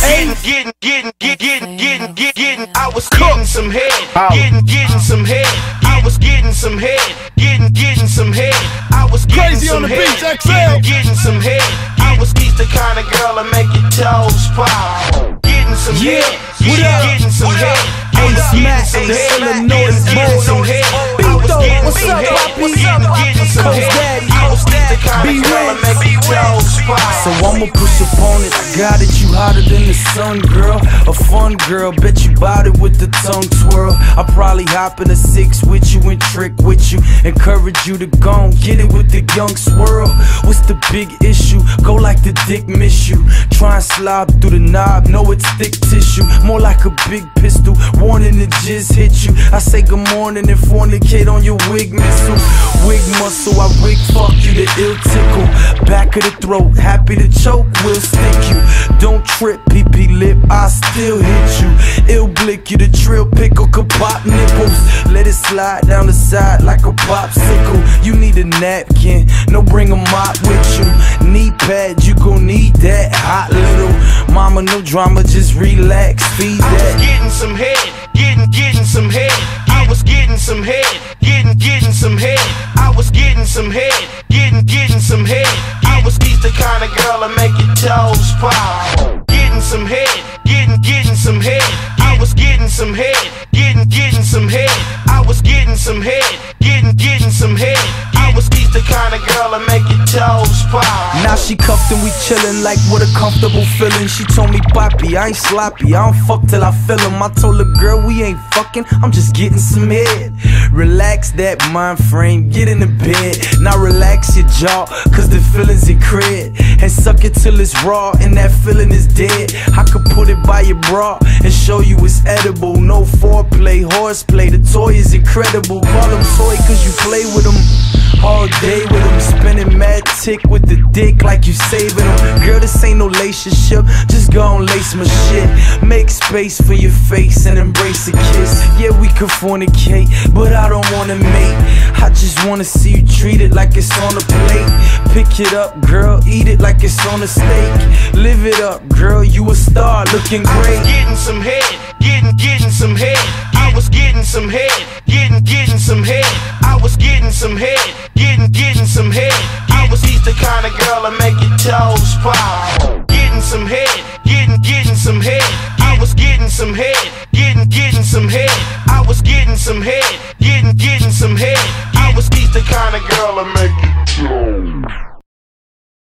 I was getting some head, getting some head. I was getting some head, getting some head. I was getting some head, getting some head. I was the kind of girl that make your toes pop. Getting some head, getting some head. Ace Illinois, getting some head. I was getting some head, getting some head. I was the kind of girl that make your toes pop. So I'ma push up on it. Got it, you hotter than the sun, girl. A fun girl, bet you bout it with the tongue twirl. I probably hop in a 6 with you and trick with you. Encourage you to go and get it with the young swirl. What's the big issue? Go like the dick miss you. Try and slide through the knob, know it's thick tissue. More like a big pistol, warning to just hit you. I say good morning and fornicate on your wig missile. Wig muscle, I wig fuck you to ill tickle. Back of the throat, happy to choke, will stick you. Don't trip, PP lip, I still hit you. Ill blick you, the trill pickle could pop nipples. Let it slide down the side like a popsicle. You need a napkin, no bring a mop with you. Knee pad, you gon' need that. Hot little mama, no drama, just relax, feed that. I was getting some head, getting some head. I was getting some head, getting some head. I was getting some head, getting some head. I was the kind of girl that make your toes pop. Getting some head, getting some head. I was getting some head, getting some head. I was getting some head, getting some head. I was the kind of girl that make your toes pop. Now she cuffed and we chillin' like what a comfortable feeling. She told me, Poppy, I ain't sloppy, I don't fuck till I feel him. I told her, girl, we ain't fucking, I'm just getting some head. Relax that mind frame, get in the bed. Now relax your jaw, cause the feeling's in cred. And suck it till it's raw and that feeling is dead. I could put it by your bra and show you it's edible. No foreplay, horseplay, the toy is incredible. Call him toy cause you play with him all day with him, spinning mad tick with the dick like you saving him. Girl, this ain't no relationship, just go and lace my shit. Make space for your face and embrace a kiss. Yeah, we could fornicate, but I don't wanna mate. I just wanna see you treat it like it's on a plate. Pick it up, girl, eat it like it's on a steak. Live it up, girl, you a star, looking great. Getting some head, getting some head. I was getting some head, getting some head. I was getting some head, getting some head. I was the kind of girl that make your toes pop. Getting some head, getting some head. I was getting some head, getting some head. I was getting some head, getting some head. I was the kind of girl that make your toes.